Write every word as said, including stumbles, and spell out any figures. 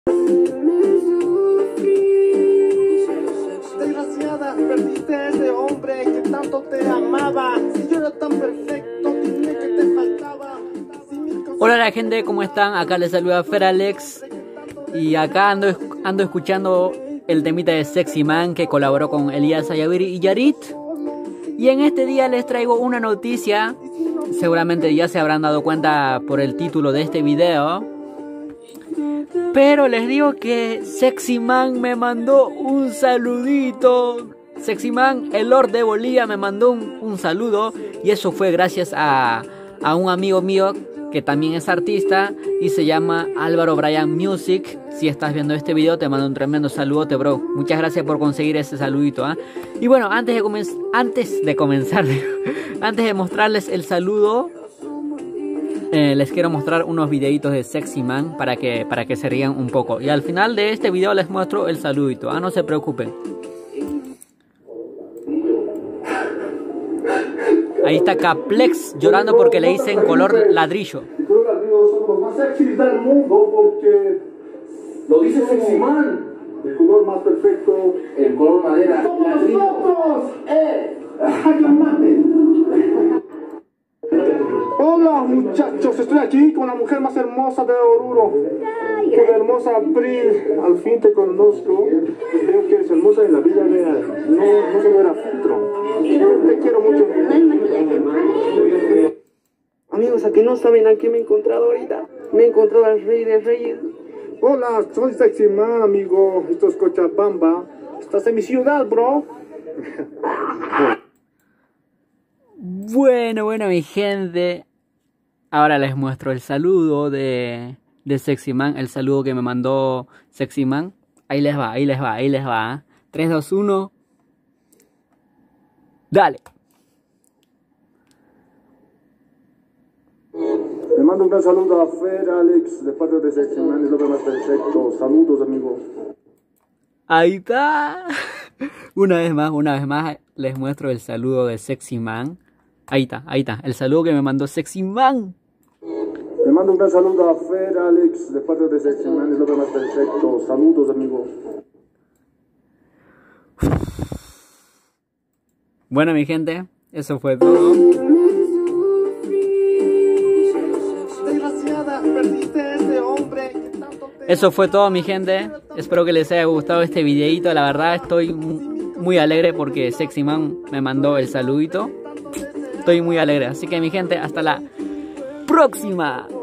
Desgraciada, perdiste a ese hombre que tanto te amaba. Si yo era tan perfecto, dime que te faltaba. Hola la gente, ¿cómo están? Acá les saluda Feralex. Y acá ando, ando escuchando el temita de Sexy Man que colaboró con Elías Ayaviri y Yarit. Y en este día les traigo una noticia. Seguramente ya se habrán dado cuenta por el título de este video. Pero les digo que Sexy Man me mandó un saludito. Sexy Man, el Lord de Bolivia, me mandó un, un saludo. Y eso fue gracias a, a un amigo mío que también es artista y se llama Álvaro Bryan Music. Si estás viendo este video, te mando un tremendo saludote, bro. Muchas gracias por conseguir ese saludito, ¿eh? Y bueno, antes de, comen antes de comenzar, antes de mostrarles el saludo, eh, les quiero mostrar unos videitos de Sexy Man para que, para que se rían un poco. Y al final de este video les muestro el saludito, ¿ah? No se preocupen. Ahí está Caplex llorando porque le dicen color ladrillo. El color ladrillo son los más sexys del mundo porque lo dice Sexy Man. El color más perfecto, el color madera. ¡Somos nosotros! ¡Eh! Hola muchachos, estoy aquí con la mujer más hermosa de Oruro. Con la hermosa April, al fin te conozco. Veo que eres hermosa en la vida real. No, no se me era filtro. Te quiero mucho. Amigos, ¿a que no saben a qué me he encontrado ahorita? Me he encontrado al rey de reyes. Hola, soy Sexy Man, amigo. Esto es Cochabamba. Estás en mi ciudad, bro. Bueno, bueno, mi gente. Ahora les muestro el saludo de, de Sexy Man. El saludo que me mandó Sexy Man. Ahí les va, ahí les va, ahí les va. tres, dos, uno. Dale. Le mando un gran saludo a Fer, Alex, de parte de Sexy Man. Es lo que más perfecto. Saludos, amigos. Ahí está. Una vez más, una vez más les muestro el saludo de Sexy Man. Ahí está, ahí está. El saludo que me mandó Sexy Man. Le mando un gran saludo a Fer, Alex, de parte de Sexy Man. Es lo que más perfecto. Saludos, amigos. Bueno, mi gente, eso fue todo. Eso fue todo, mi gente. Espero que les haya gustado este videito. La verdad estoy muy alegre porque Sexy Man me mandó el saludito. Estoy muy alegre. Así que, mi gente, hasta la próxima.